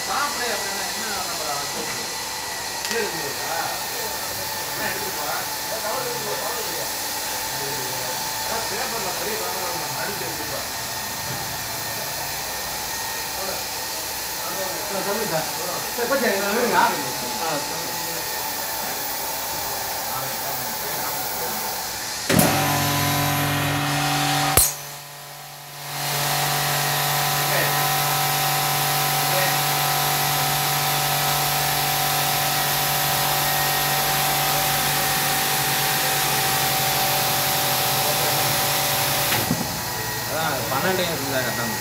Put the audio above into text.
சாப்பிட அப்படின்னா என்ன நம்ம பேப்பர்ல படி அடிச்சு எடுத்துப்பா சொல்லுங்க சார் கொஞ்சம் வேணுங்க பன்னெண்டு இருந்தா கட்டணும்